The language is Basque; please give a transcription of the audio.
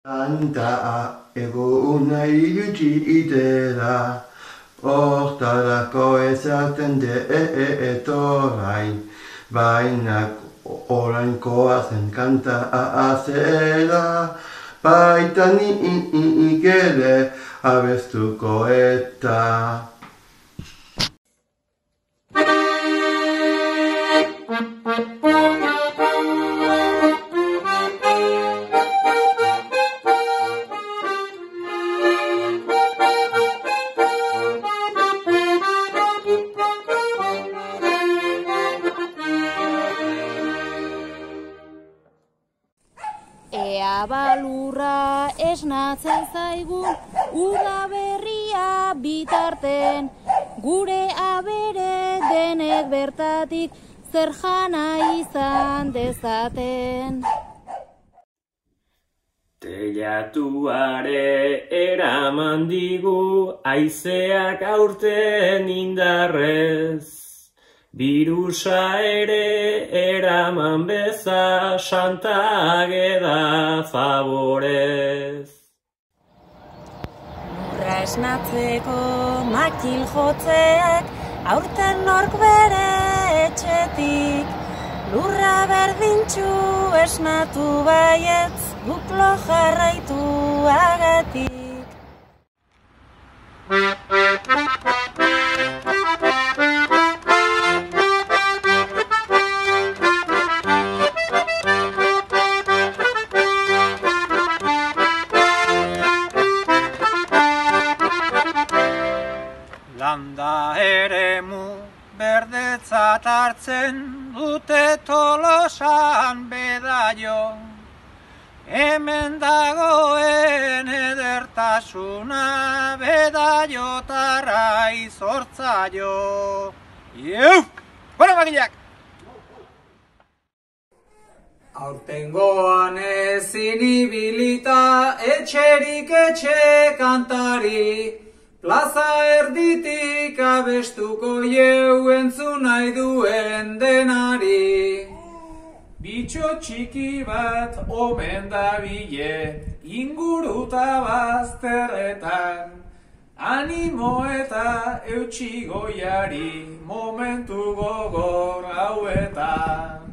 Kanta eguna iritsi itera, hortarako ezaten etorrain, baina orainkoa zen kanta azera, baita nik ere abestuko eta. Ea balurra esnatzen zaigun, uda berria bitarten, gure abere denek bertatik zer jana izan dezaten. Teilatuare eraman digu haizeak aurten indarrez, birusa ere eraman beza Santa Ageda favorez. Lurra esnatzeko makil jotzeak aurten nork bere etxetik, lurra berdintxu esnatu baietz guk lo jarraitu agatik. Landa eremu berdetzat hartzen dute Tolosan bedaio, hemen dagoen edertasuna bedaiotarra izortzaio. Ieu! Bueno, magileak! Aurtengoan ezin ibilita etxerik etxe kantari, plaza erditik abestuko jeu entzun nahi duen denari. Bitxo txiki bat omen dabile inguruta bazterretan, animo eta eutsi goiari momentu gogor hauetan.